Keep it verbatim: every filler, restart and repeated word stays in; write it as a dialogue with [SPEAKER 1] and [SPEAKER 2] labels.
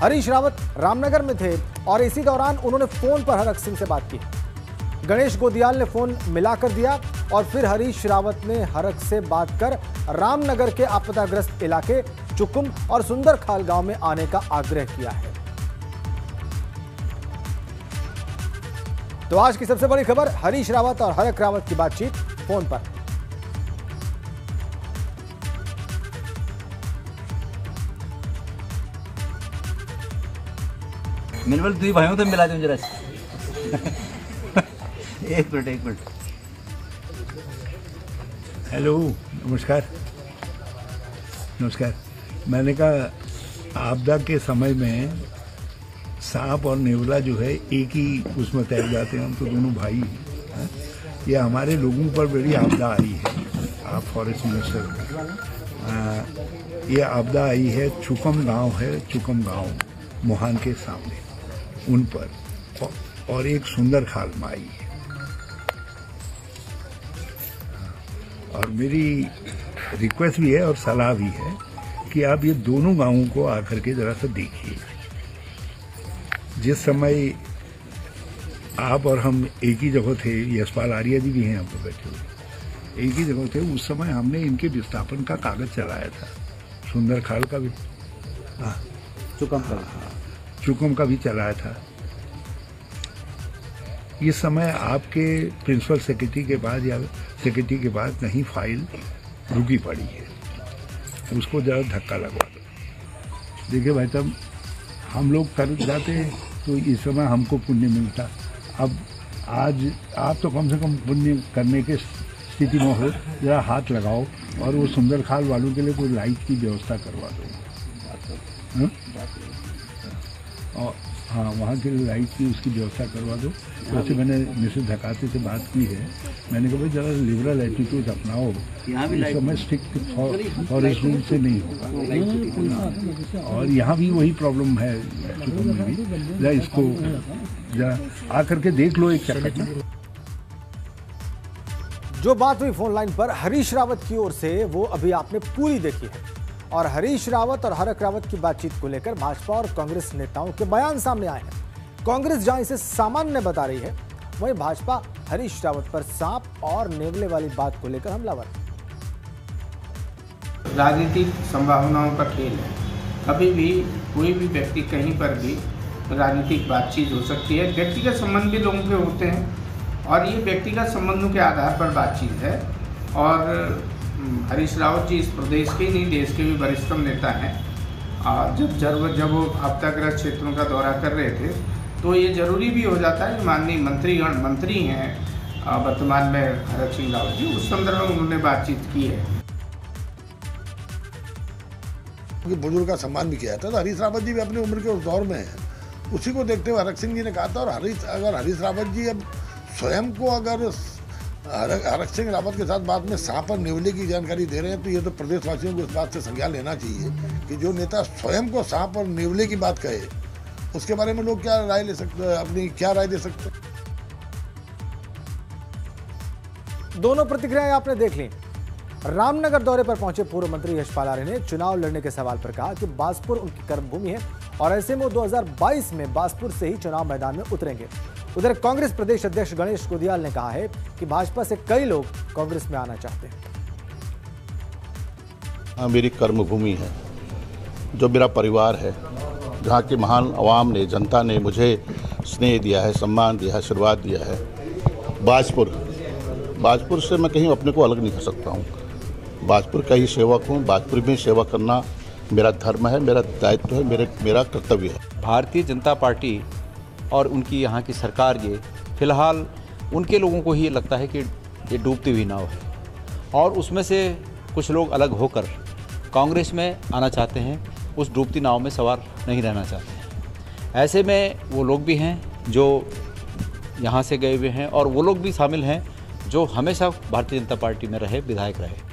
[SPEAKER 1] हरीश रावत रामनगर में थे और इसी दौरान उन्होंने फोन पर हरक सिंह से बात की। गणेश गोदियाल ने फोन मिलाकर दिया और फिर हरीश रावत ने हरक से बात कर रामनगर के आपदाग्रस्त इलाके चुकुम और सुंदरखाल गांव में आने का आग्रह किया है। तो आज की सबसे बड़ी खबर, हरीश रावत और हरक रावत की बातचीत फोन पर।
[SPEAKER 2] निर्मल दुई भाइयों तो मिला दूं जरा एक मिनट एक मिनट।
[SPEAKER 3] हेलो, नमस्कार नमस्कार। मैंने कहा आपदा के समय में सांप और नेवला जो है एक ही उसमें तैर जाते हैं, हम तो दोनों भाई हैं। ये हमारे लोगों पर बड़ी आपदा आई है। आप फॉरेस्ट मिनिस्टर, ये आपदा आई है चुकम गांव है, चुकम गांव मोहान के सामने, उन पर और एक सुंदरखाल में आई है। और मेरी रिक्वेस्ट भी है और सलाह भी है कि आप ये दोनों गांवों को आकर के जरा सा देखिए। जिस समय आप और हम एक ही जगह थे, यशपाल आर्य जी भी हैं यहाँ पर बैठे हुए, एक ही जगह थे, उस समय हमने इनके विस्थापन का कागज चलाया था। सुंदरखाल का भी, हाँ
[SPEAKER 2] चुकम का
[SPEAKER 3] चुकम का भी चलाया था। इस समय आपके प्रिंसिपल सेक्रेटरी के बाद या सेक्रेटरी के बाद कहीं फाइल रुकी पड़ी है, उसको जरा धक्का लगवा दो। देखिए भाई साहब, हम लोग कर जाते हैं तो इस समय हमको पुण्य मिलता। अब आज आप तो कम से कम पुण्य करने के स्थिति में हो, जरा हाथ लगाओ और वो सुंदरखाल वालों के लिए कोई लाइट की व्यवस्था करवा दो। और हाँ, वहाँ के लिए लाइट की उसकी व्यवस्था करवा दो। वैसे मैंने मिसेस धकाते से बात की है, मैंने कहा भाई जरा लिबरल एटीट्यूड अपनाओ, इस समय स्ट्रिक्ट फॉरेस्ट रूल से नहीं होगा। और यहाँ भी वही प्रॉब्लम है, चुकम में भी। जरा इसको जरा आकर के देख लो एक चक्कर।
[SPEAKER 1] जो बात हुई फोन लाइन पर हरीश रावत की ओर से, वो अभी आपने पूरी देखी है। और हरीश रावत और हरक रावत की बातचीत को लेकर भाजपा और कांग्रेस नेताओं के बयान सामने आए हैं। कांग्रेस जहां इसे सामान्य बता रही है, वहीं भाजपा हरीश रावत पर सांप और नेवले वाली बात को लेकर हमलावर।
[SPEAKER 4] राजनीतिक संभावनाओं का खेल है। कभी भी कोई भी व्यक्ति कहीं पर भी राजनीतिक बातचीत हो सकती है। व्यक्तिगत संबंध भी लोगों के होते हैं और ये व्यक्तिगत संबंधों के आधार पर बातचीत है। और हरीश रावत जी इस प्रदेश के ही नहीं, देश के भी वरिष्ठतम नेता हैं। और जब जब जब वो आपदाग्रस्त क्षेत्रों का दौरा कर रहे थे तो ये जरूरी भी हो जाता है। माननीय मंत्रीगण मंत्री हैं वर्तमान में हरक सिंह रावत जी, उस संदर्भ में उन्होंने बातचीत की है।
[SPEAKER 5] बुजुर्ग का सम्मान भी किया था, तो हरीश रावत जी भी अपनी उम्र के उस दौर में हैं। उसी को देखते हुए हरक सिंह जी ने कहा था। और हरीश अगर हरीश रावत जी अब स्वयं को अगर हरक सिंह रावत के साथ बात में सांप और नेवले की जानकारी दे रहे हैं, तो ये तो प्रदेशवासियों को इस बात से संज्ञान लेना चाहिए कि जो नेता स्वयं को सांप और नेवले की बात कहे, उसके बारे में लोग क्या राय ले सकते, अपनी क्या राय दे सकते।
[SPEAKER 1] दोनों प्रतिक्रियाएं आपने देख ली। रामनगर दौरे पर पहुंचे पूर्व मंत्री यशपाल आर्य ने चुनाव लड़ने के सवाल पर कहा कि बासपुर उनकी कर्मभूमि है और ऐसे में वो दो हज़ार बाईस में बासपुर से ही चुनाव मैदान में उतरेंगे। उधर कांग्रेस प्रदेश अध्यक्ष गणेश गोदियाल ने कहा है कि भाजपा से कई लोग कांग्रेस में आना चाहते हैं।
[SPEAKER 6] हाँ, मेरी कर्मभूमि है, जो मेरा परिवार है, जहाँ की महान आवाम ने, जनता ने मुझे स्नेह दिया है, सम्मान दिया है, आशीर्वाद दिया है। बाजपुर बाजपुर से मैं कहीं अपने को अलग नहीं कर सकता हूँ। बाजपुर का ही सेवक हूँ। बाजपुर में सेवा करना मेरा धर्म है, मेरा दायित्व है, मेरे मेरा कर्तव्य है।
[SPEAKER 7] भारतीय जनता पार्टी और उनकी यहाँ की सरकार, ये फिलहाल उनके लोगों को ही लगता है कि ये डूबती हुई नाव है और उसमें से कुछ लोग अलग होकर कांग्रेस में आना चाहते हैं, उस डूबती नाव में सवार नहीं रहना चाहते हैं। ऐसे में वो लोग भी हैं जो यहाँ से गए हुए हैं और वो लोग भी शामिल हैं जो हमेशा भारतीय जनता पार्टी में रहे, विधायक रहे।